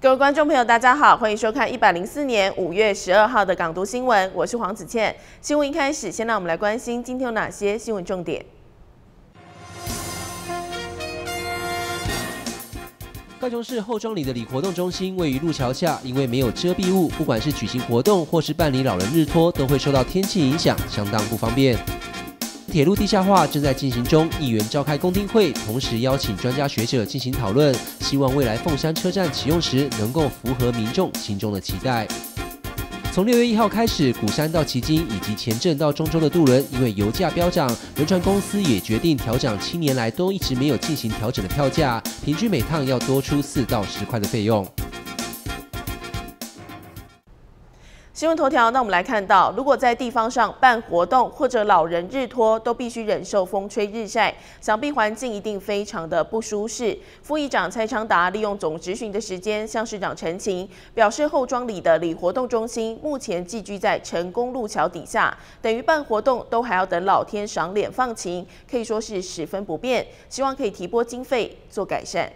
各位观众朋友，大家好，欢迎收看104年5月12号的港都新闻，我是黄子倩。新闻一开始，先让我们来关心今天有哪些新闻重点。 高雄市后庄里的里活动中心位于路桥下，因为没有遮蔽物，不管是举行活动或是办理老人日托，都会受到天气影响，相当不方便。铁路地下化正在进行中，议员召开公听会，同时邀请专家学者进行讨论，希望未来凤山车站启用时能够符合民众心中的期待。从6月1号开始，鼓山到旗津以及前镇到中州的渡轮，因为油价飙涨，轮船公司也决定调涨7年来都一直没有进行调整的票价，平均每趟要多出4到10块的费用。 新闻头条，那我们来看到，如果在地方上办活动或者老人日托，都必须忍受风吹日晒，想必环境一定非常的不舒适。副议长蔡昌达利用总质询的时间向市长陈情，表示后庄里的里活动中心目前寄居在成功路桥底下，等于办活动都还要等老天赏脸放晴，可以说是十分不便，希望可以提拨经费做改善。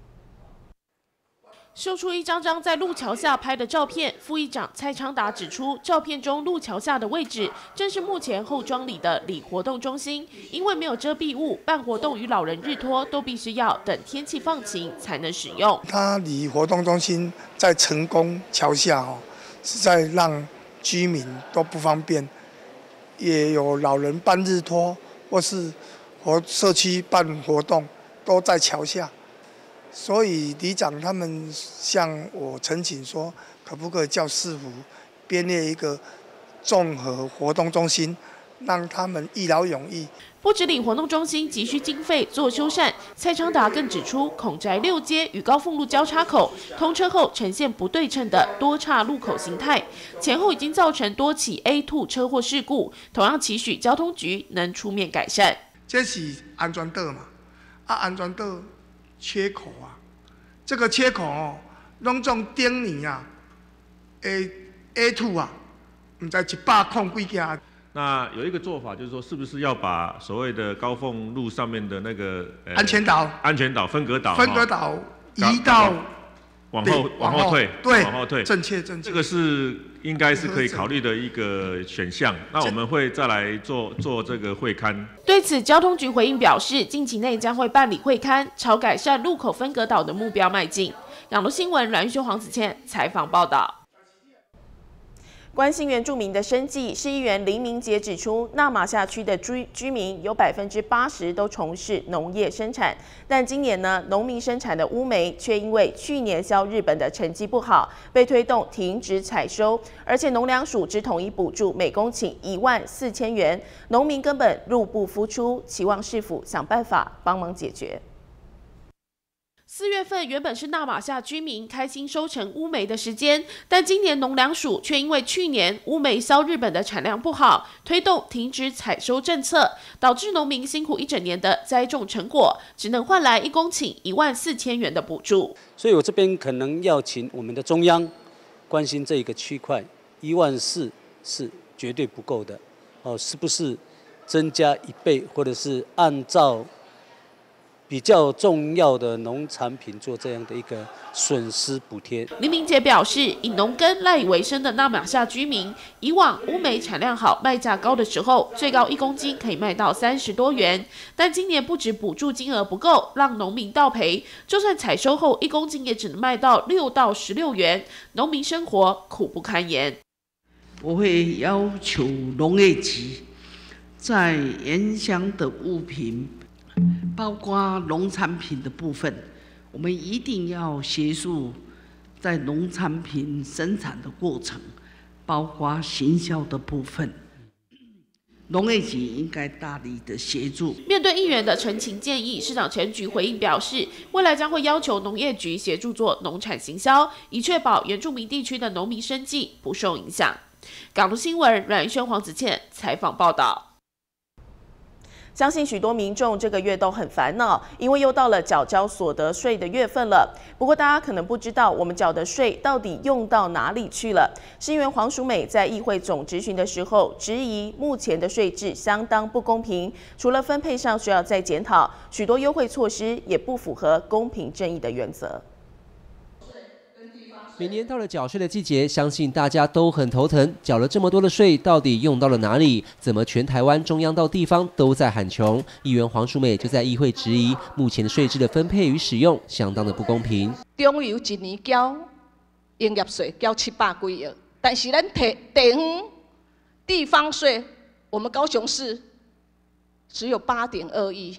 秀出一张张在路桥下拍的照片，副议长蔡昌达指出，照片中路桥下的位置正是目前后庄里的里活动中心，因为没有遮蔽物，办活动与老人日托都必须要等天气放晴才能使用。 它里活动中心在成功桥下是在让居民都不方便，也有老人办日托或是社区办活动都在桥下。所以里长他们向我陈请说，可不可以叫市府编列一个综合活动中心，让他们一劳永逸。 不止里活动中心急需经费做修缮，蔡昌达更指出，孔宅6街与高凤路交叉口通车后呈现不对称的多岔路口形态，前后已经造成多起 A2 车祸事故，同样期许交通局能出面改善。 这是安全岛嘛，安全岛缺口啊，这个缺口拢从顶年啊，A2 啊，唔知100几件。 那有一个做法，就是说，是不是要把所谓的高凤路上面的那个安全岛、 分隔岛移到往后退， 对， 往后退， 正确。 这个是应该是可以考虑的一个选项。那我们会再来做这个会勘。 对此，交通局回应表示，近期内将会办理会勘，朝改善路口分隔岛的目标迈进。港都新闻阮玉轩、黄子倩采访报道。关心原住民的生计，市议员林明杰指出，纳马夏区的居民有80%都从事农业生产，但今年呢，农民生产的乌梅却因为去年销日本的成绩不好，被推动停止采收，而且农粮署只统一补助每公顷14000元，农民根本入不敷出，期望市府想办法帮忙解决。4月份原本是纳马夏居民开心收成乌梅的时间，但今年农粮署却因为去年乌梅销日本的产量不好，推动停止采收政策，导致农民辛苦一整年的栽种成果，只能换来1公顷14000元的补助。 所以我这边可能要请我们的中央关心这一个区块，14000是绝对不够的，是不是增加1倍，或者是按照比较重要的农产品做这样的一个损失补贴。 林明杰表示，以农耕赖以为生的纳马夏居民，以往乌梅产量好、卖价高的时候，最高1公斤可以卖到30多元，但今年不止补助金额不够，让农民倒赔，就算采收后1公斤也只能卖到6到16元，农民生活苦不堪言。 我会要求农业局在原乡的物品，包括农产品的部分，我们一定要协助在农产品生产的过程，包括行销的部分，农业局应该大力的协助。 面对议员的陈情建议，市长陈菊回应表示，未来将会要求农业局协助做农产行销，以确保原住民地区的农民生计不受影响。港都新闻阮玉轩、黄子倩采访报道。相信许多民众这个月都很烦恼，因为又到了缴交所得税的月份了。不过大家可能不知道，我们缴的税到底用到哪里去了？市议员黄淑美在议会总质询的时候，质疑目前的税制相当不公平，除了分配上需要再检讨，许多优惠措施也不符合公平正义的原则。 每年到了缴税的季节，相信大家都很头疼，缴了这么多的税，到底用到了哪里？怎么全台湾中央到地方都在喊穷？议员黄淑美就在议会质疑，目前的税制的分配与使用相当的不公平。 中油一年交营业税交700几亿，但是咱地方地方税，我们高雄市只有8.2亿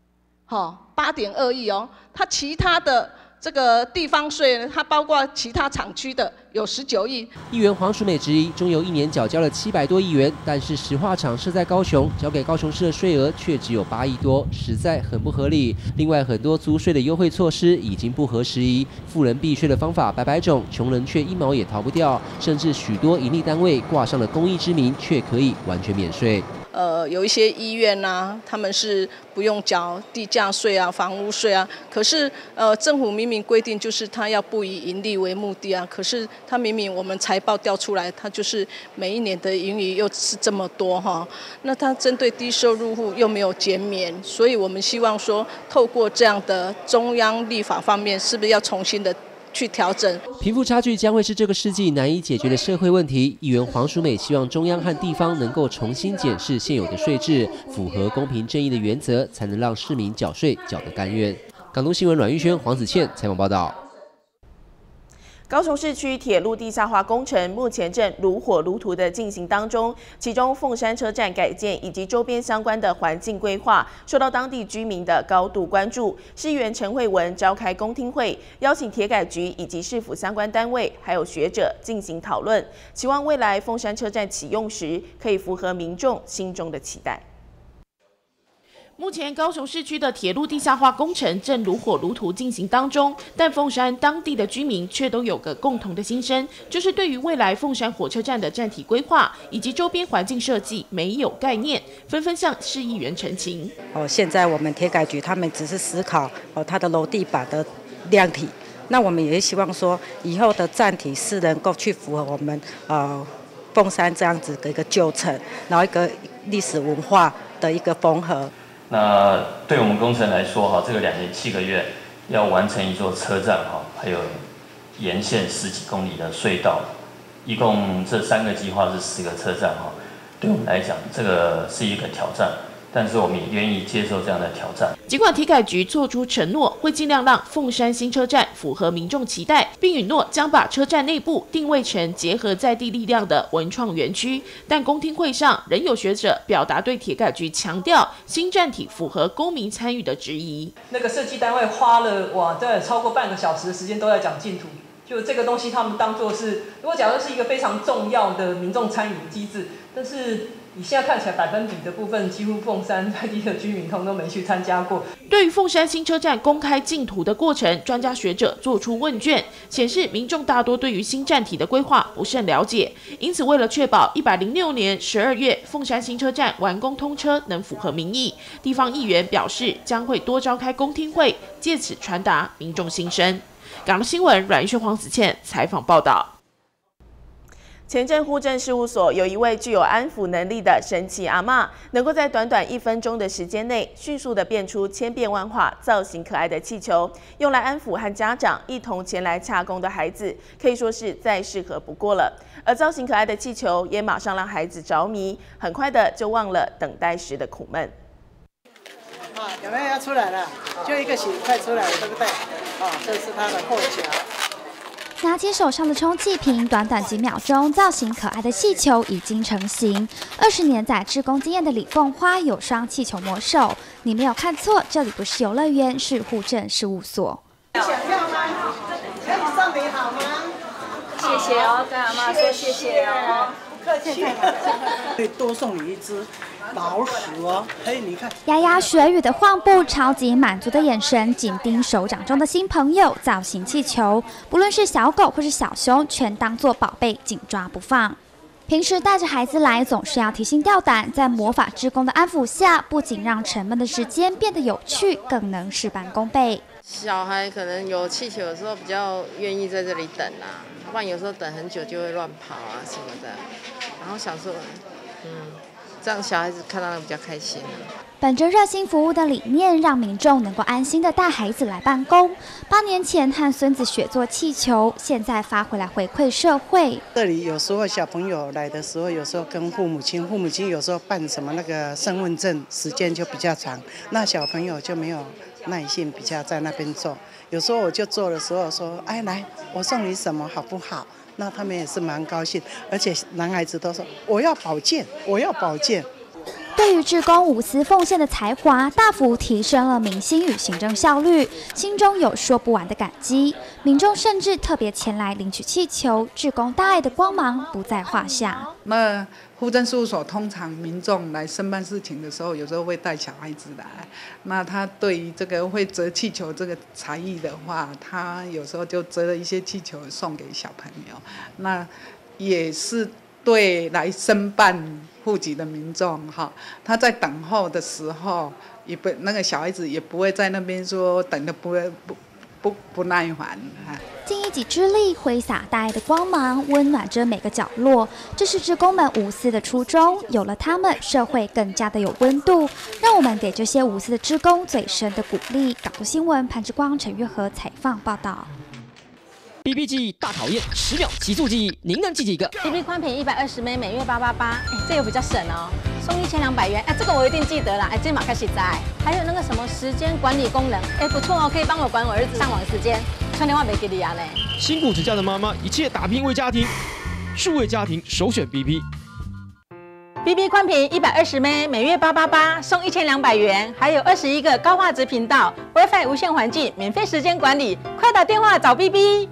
，8.2亿哦，它其他的。这个地方税呢，它包括其他厂区的有19亿。 议员黄淑美质疑，中油一年缴交了700多亿元，但是石化厂设在高雄，交给高雄市的税额却只有8亿多，实在很不合理。另外，很多租税的优惠措施已经不合时宜，富人避税的方法百百种，穷人却1毛也逃不掉，甚至许多营利单位挂上了公益之名，却可以完全免税。 有一些医院啊，他们是不用缴地价税啊、房屋税啊。可是政府明明规定就是他要不以盈利为目的啊，可是他明明我们财报调出来，他就是每一年的盈余又是这么多哈。那他针对低收入户又没有减免，所以我们希望说，透过这样的中央立法方面，是不是要重新的去调整？ 贫富差距将会是这个世纪难以解决的社会问题。议员黄淑美希望中央和地方能够重新检视现有的税制，符合公平正义的原则，才能让市民缴税缴得甘愿。港东新闻阮玉轩、黄子倩采访报道。 高雄市区铁路地下化工程目前正如火如荼的进行当中，其中凤山车站改建以及周边相关的环境规划受到当地居民的高度关注。市议员陈慧文召开公听会，邀请铁改局以及市府相关单位还有学者进行讨论，期望未来凤山车站启用时可以符合民众心中的期待。目前高雄市区的铁路地下化工程正如火如荼进行当中，但凤山当地的居民却都有个共同的心声，就是对于未来凤山火车站的站体规划以及周边环境设计没有概念，纷纷向市议员陈情。 现在我们铁改局他们只是思考它的楼地板的量体，那我们也希望说以后的站体是能够去符合我们凤山这样子的一个旧城，然后一个历史文化的一个缝合。 那对我们工程来说，这个2年7个月要完成一座车站，还有沿线10几公里的隧道，一共这3个计划是10个车站，对我们来讲，这个是一个挑战。但是我们也愿意接受这样的挑战。 尽管铁改局做出承诺，会尽量让凤山新车站符合民众期待，并允诺将把车站内部定位成结合在地力量的文创园区，但公听会上仍有学者表达对铁改局强调新站体符合公民参与的质疑。 那个设计单位花了对超过半个小时的时间都在讲净土。就这个东西，他们当作是，如果假如是一个非常重要的民众参与的机制，但是以现在看起来百分比的部分，几乎凤山在地的居民通都没去参加过。 对于凤山新车站公开竞图的过程，专家学者做出问卷，显示民众大多对于新站体的规划不甚了解。因此，为了确保106年12月凤山新车站完工通车能符合民意，地方议员表示将会多召开公听会，借此传达民众心声。港东新闻阮玉轩、黄子倩采访报道。前镇户政事务所有一位具有安抚能力的神奇阿嬷，能够在短短1分钟的时间内，迅速的变出千变万化、造型可爱的气球，用来安抚和家长一同前来洽公的孩子，可以说是再适合不过了。而造型可爱的气球也马上让孩子着迷，很快的就忘了等待时的苦闷。 有没有要出来了？就一个形快出来了，对不对？这是它的后桥。 拿起手上的充气瓶，短短几秒钟，造型可爱的气球已经成型。20年载志工经验的李凤花有双气球魔手，你没有看错，这里不是游乐园，是户政事务所。 想要吗？可以送你好吗？ 谢谢哦，跟阿妈说谢谢哦。 不客气，可以多送你一只老鼠哦。嘿，你看， 牙牙学语的晃步，超级满足的眼神，紧盯手掌中的新朋友——造型气球。不论是小狗或是小熊，全当作宝贝紧抓不放。平时带着孩子来，总是要提心吊胆，在魔法志工的安抚下，不仅让沉闷的时间变得有趣，更能事半功倍。 小孩可能有气球的时候比较愿意在这里等啊，不然有时候等很久就会乱跑啊什么的。然后想说， 这样小孩子看到比较开心。 本着热心服务的理念，让民众能够安心的带孩子来办公。8年前和孙子学做气球，现在发回来回馈社会。 这里有时候小朋友来的时候，有时候跟父母亲有时候办什么那个身份证，时间就比较长，那小朋友就没有耐性，比较在那边做。有时候我就做的时候说，哎，来，我送你什么好不好？那他们也是蛮高兴，而且男孩子都说我要保健，我要保健。 对于志工无私奉献的才华，大幅提升了民心与行政效率，心中有说不完的感激。民众甚至特别前来领取气球，志工大爱的光芒不在话下。 那户政事务所通常民众来申办事情的时候，有时候会带小孩子来。那他对于这个会折气球这个才艺的话，他有时候就折了一些气球送给小朋友。那也是对来申办户籍的民众哈，他在等候的时候，也不那个小孩子也不会在那边说等的不耐烦哈。 尽一己之力，挥洒大爱的光芒，温暖着每个角落。这是志工们无私的初衷，有了他们，社会更加的有温度。让我们给这些无私的志工最深的鼓励。港都新闻潘志光、陈月和采访报道。 BB 记忆大考验，10秒极速记忆，您能记几个 ？BB 宽屏120枚，每月888，这个比较省哦，送1200元，这个我一定记得啦，这马开始在。还有那个什么时间管理功能，不错哦，可以帮我管我儿子上网时间，传电话没给你啊嘞。 辛苦指教的妈妈，一切打拼为家庭，数位家庭首选 BB。BB 宽屏120枚，每月888，送1200元，还有21个高画质频道 ，WiFi 无线环境，免费时间管理，快打电话找 BB。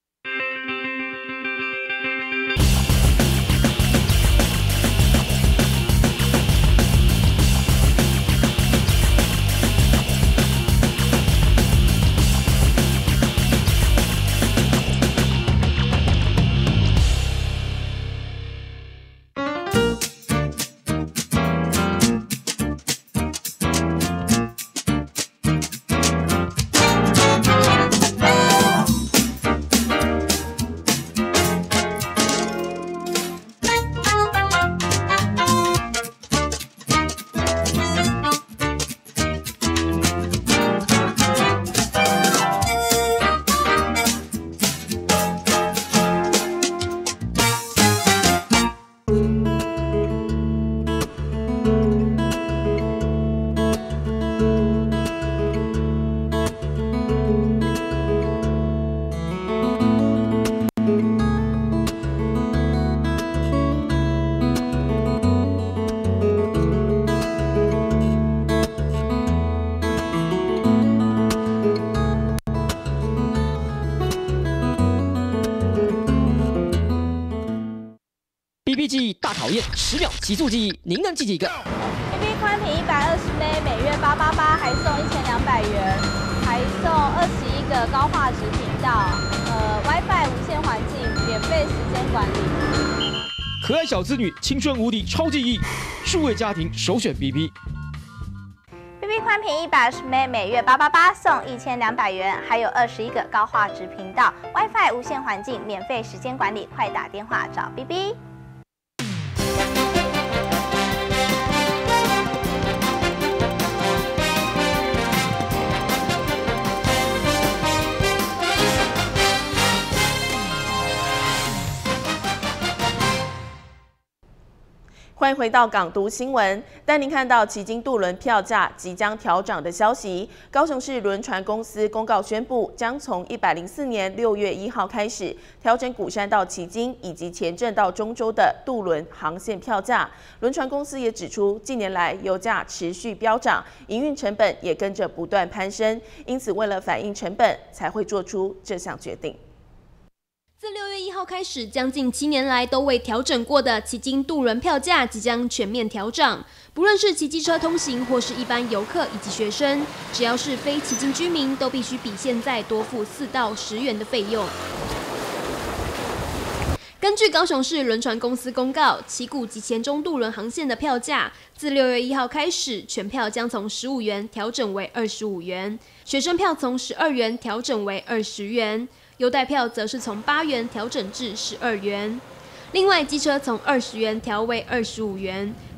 BB 记忆大考验，10秒极速记忆，您能记几个 ？BB 宽屏120枚，每月888，还送1200元，还送21个高画质频道，WiFi 无线环境，免费时间管理。 可爱小资女，青春无敌超记忆，数位家庭首选 BB。 BB 宽屏120枚，每月888，送1200元，还有21个高画质频道 ，WiFi 无线环境，免费时间管理，快打电话找 BB。 欢迎回到港都新闻，带您看到旗津渡轮票价即将调涨的消息。高雄市轮船公司公告宣布，将从104年6月1号开始调整鼓山到旗津以及前镇到中州的渡轮航线票价。轮船公司也指出，近年来油价持续飙涨，营运成本也跟着不断攀升，因此为了反映成本，才会做出这项决定。 自6月1号开始，将近7年来都未调整过的旗津渡轮票价即将全面调涨。不论是骑机车通行或是一般游客以及学生，只要是非旗津居民，都必须比现在多付4到10元的费用。根据高雄市轮船公司公告，旗鼓及前中渡轮航线的票价，自6月1号开始，全票将从15元调整为25元，学生票从12元调整为20元。优待票则是从8元调整至12元，另外机车从20元调为25元，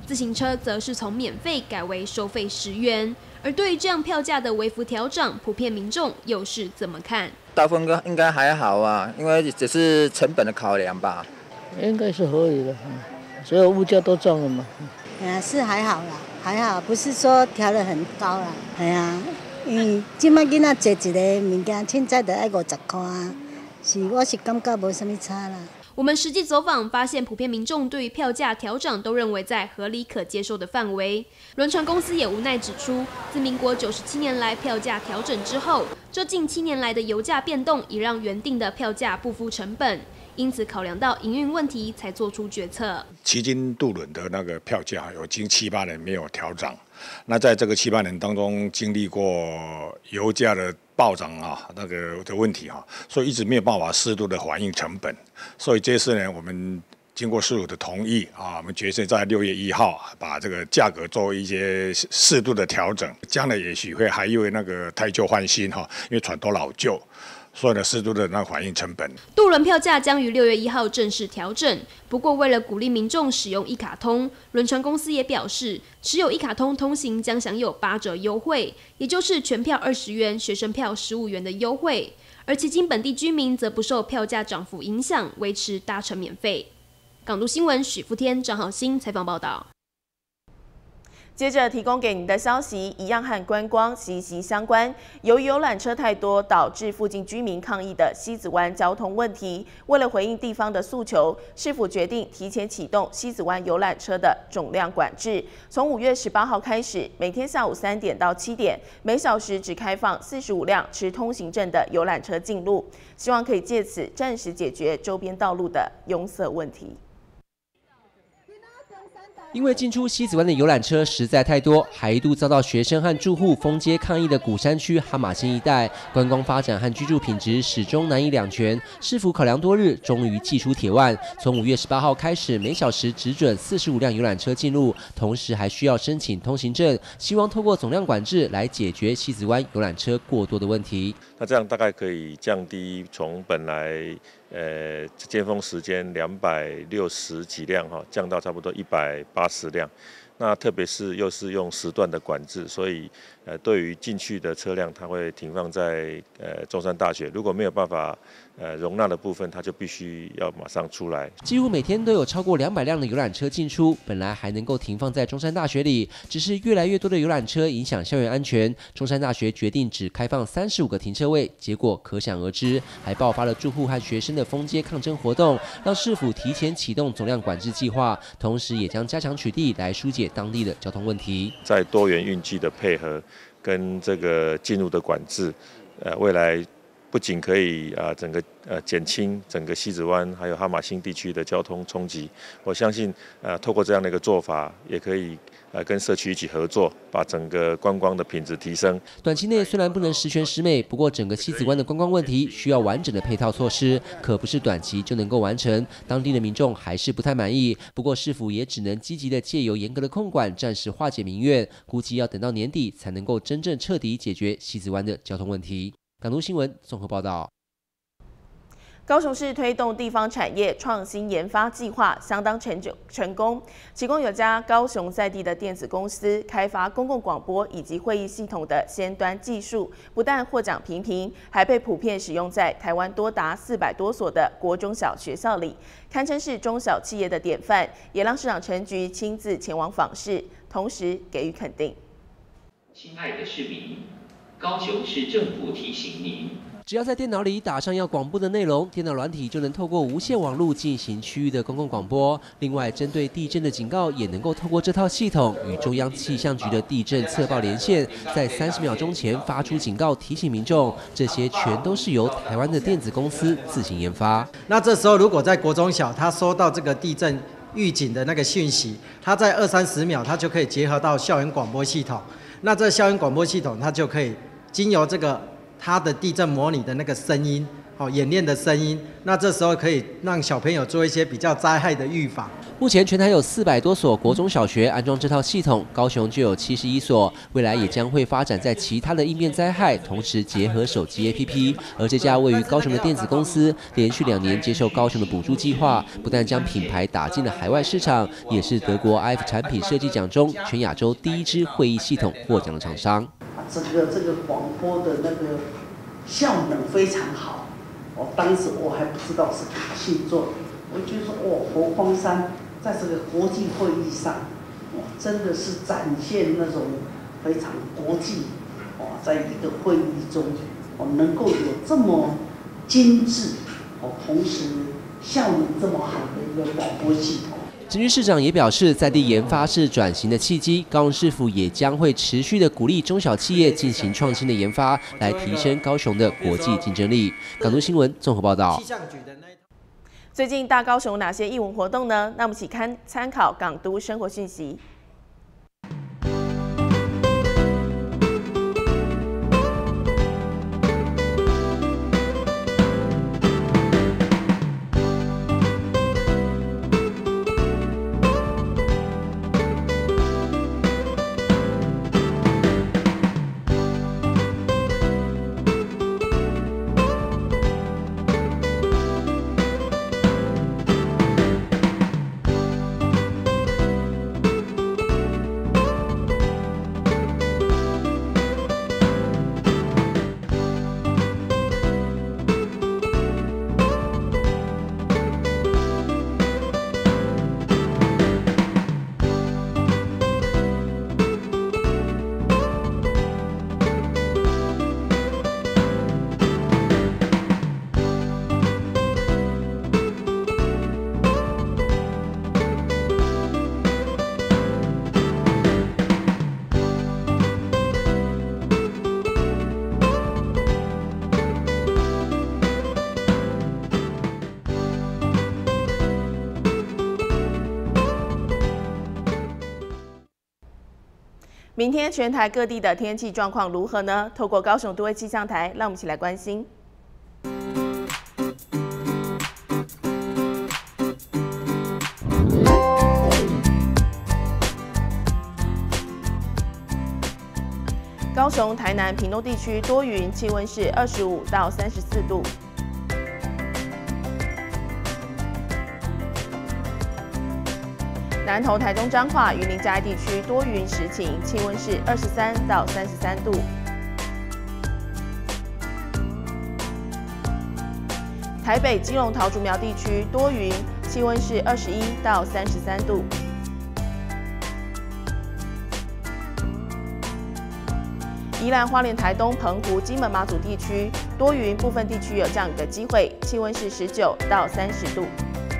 自行车则是从免费改为收费10元。而对于这样票价的微幅调涨，普遍民众又是怎么看？ 大部分应该还好啊，因为只是成本的考量吧。 应该是合理的，所有物价都涨了嘛。 是还好啦，还好，不是说调得很高啦。因为即摆囡仔坐一个物件，凊彩就要50块啊，我是感觉无什么差啦。 我们实际走访发现，普遍民众对于票价调涨都认为在合理可接受的范围。轮船公司也无奈指出，自民国97年来票价调整之后，这近7年来的油价变动已让原定的票价不敷成本，因此考量到营运问题才做出决策。 旗津渡轮的那个票价已经7、8年没有调涨，那在这个7、8年当中，经历过油价的暴涨那个的问题所以一直没有办法适度的反映成本。所以这次呢，我们经过市府的同意我们决定在6月1号把这个价格做一些适度的调整。将来也许会还因为那个汰旧换新因为船都老旧。所以呢，适度的那反映成本。 渡轮票价将于6月1号正式调整。不过，为了鼓励民众使用一卡通，轮船公司也表示，持有一卡通通行将享有8折优惠，也就是全票20元，学生票15元的优惠。而旗津本地居民则不受票价涨幅影响，维持搭乘免费。港都新闻许富天、张浩鑫采访报道。 接着提供给您的消息一样和观光息息相关。由于游览车太多，导致附近居民抗议的西子湾交通问题，为了回应地方的诉求，市府决定提前启动西子湾游览车的总量管制。从5月18号开始，每天下午3点到7点，每小时只开放45辆持通行证的游览车进入，希望可以借此暂时解决周边道路的拥塞问题。 因为进出西子湾的游览车实在太多，还一度遭到学生和住户封街抗议的鼓山区哈马星一带，观光发展和居住品质始终难以两全。市府考量多日，终于祭出铁腕，从5月18号开始，每小时只准45辆游览车进入，同时还需要申请通行证，希望透过总量管制来解决西子湾游览车过多的问题。 那这样大概可以降低从本来尖峰时间260几辆降到差不多180辆。那特别是又是用时段的管制，所以对于进去的车辆，它会停放在中山大学。如果没有办法容纳的部分，它就必须要马上出来。 几乎每天都有超过200辆的游览车进出，本来还能够停放在中山大学里，只是越来越多的游览车影响校园安全。中山大学决定只开放35个停车位，结果可想而知，还爆发了住户和学生的封街抗争活动，让市府提前启动总量管制计划，同时也将加强取缔来疏解当地的交通问题。 在多元运具的配合跟这个进入的管制，未来不仅可以整个减轻整个西子湾还有哈马星地区的交通冲击，我相信透过这样的一个做法，也可以跟社区一起合作，把整个观光的品质提升。 短期内虽然不能十全十美，不过整个西子湾的观光问题需要完整的配套措施，可不是短期就能够完成。当地的民众还是不太满意，不过市府也只能积极的借由严格的控管，暂时化解民怨，估计要等到年底才能够真正彻底解决西子湾的交通问题。港都新闻综合报道。 高雄市推动地方产业创新研发计划相当成功，其中有家高雄在地的电子公司开发公共广播以及会议系统的先端技术，不但获奖频频，还被普遍使用在台湾多达400多所的国中小学校里，堪称是中小企业的典范，也让市长陈菊亲自前往访视，同时给予肯定。 亲爱的市民，高雄市政府提醒您。 只要在电脑里打上要广播的内容，电脑软体就能透过无线网路进行区域的公共广播。另外，针对地震的警告，也能够透过这套系统与中央气象局的地震测报连线，在30秒钟前发出警告，提醒民众。这些全都是由台湾的电子公司自行研发。 那这时候，如果在国中小，他收到这个地震预警的那个讯息，他在20-30秒，他就可以结合到校园广播系统。那这校园广播系统，它就可以经由这个它的地震模拟的那个声音， 演练的声音，那这时候可以让小朋友做一些比较灾害的预防。 目前全台有400多所国中小学安装这套系统，高雄就有71所，未来也将会发展在其他的应变灾害，同时结合手机 APP。而这家位于高雄的电子公司，连续2年接受高雄的补助计划，不但将品牌打进了海外市场，也是德国 IF 产品设计奖中全亚洲第1支会议系统获奖的厂商。 这个广播的那个效能非常好。当时我还不知道是给谁做，我就说佛光山在这个国际会议上，真的是展现那种非常国际，在一个会议中，能够有这么精致，同时效能这么好的一个广播系统。 陈局市长也表示，在地研发是转型的契机，高雄市府也将会持续的鼓励中小企业进行创新的研发，来提升高雄的国际竞争力。港都新闻综合报道。 最近大高雄哪些艺文活动呢？那我们一起参考港都生活讯息。明天全台各地的天气状况如何呢？透过高雄都会气象台，让我们一起来关心。高雄、台南、屏东地区多云，气温是25到34度。南投、台中、彰化、云林、嘉义地区多云时晴，气温是23到33度。台北、基隆、桃竹苗地区多云，气温是21到33度。宜兰、花莲、台东、澎湖、金门、马祖地区多云，部分地区有降雨的机会，气温是19到30度。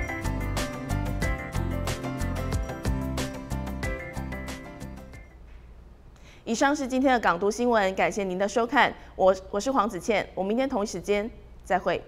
以上是今天的港都新闻，感谢您的收看，我是黄子倩，我们明天同一时间再会。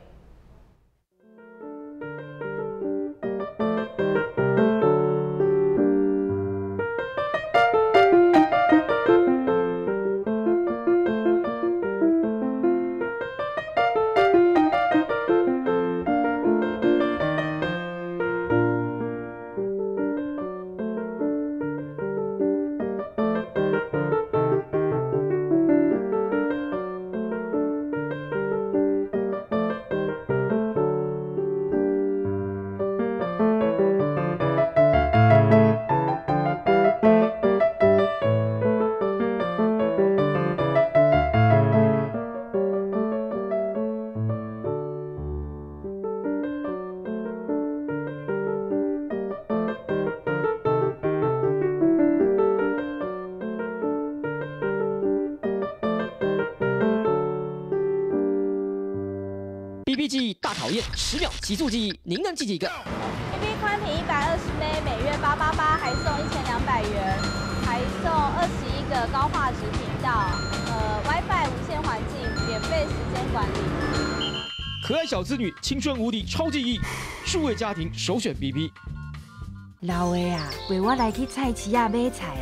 BB 记忆大考验，10秒急速记忆，您能记几个 ？BB 宽屏120枚，每月888，还送1200元，还送21个高画质频道，WiFi 无线环境，免费时间管理。 可爱小资女，青春无敌超记忆，数位家庭首选 BB。 老的啊，陪我来去菜市啊买菜啦。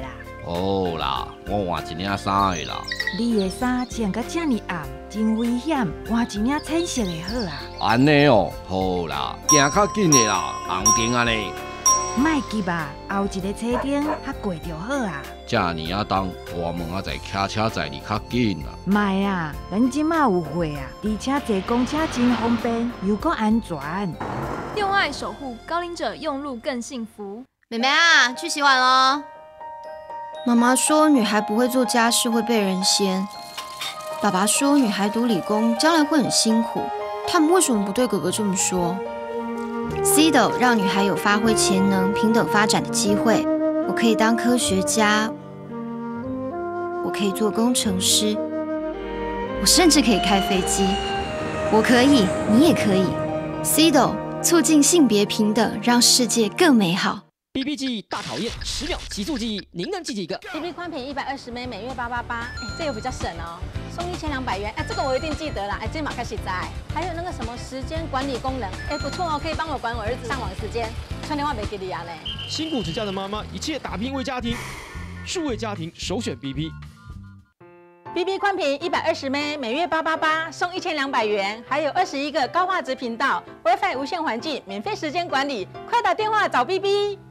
哦啦，我换一领衫的啦。 你的衫穿甲这么暗，真危险，换一领浅色的好啊。 安尼哦，好啦，行较紧的啦，红灯安尼。 莫急吧，后一个车顶较过就好啊。 这尼啊重，我们啊在骑车载你较紧啦。 莫啊，咱即马有会啊，而且坐公车真方便，又够安全。 用爱守护高龄者，用路更幸福。 妹妹啊，去洗碗喽。妈妈说女孩不会做家事会被人嫌，爸爸说女孩读理工将来会很辛苦，他们为什么不对哥哥这么说 ？CIDO 让女孩有发挥潜能、平等发展的机会。我可以当科学家，我可以做工程师，我甚至可以开飞机。我可以，你也可以。CIDO 促进性别平等，让世界更美好。 BB 记忆大考验，10秒极速记忆，您能记几个 ？BB 宽屏120枚，每月888，这个比较省哦，送1200元，这个我一定记得啦，这马开始在。还有那个什么时间管理功能，不错哦，可以帮我管我儿子上网时间，传电话没给你啊嘞。 辛苦持家的妈妈，一切打拼为家庭，数位家庭首选 BB。 BB 宽屏120枚，每月888，送1200元，还有21个高画质频道 ，WiFi 无线环境，免费时间管理，快打电话找 BB。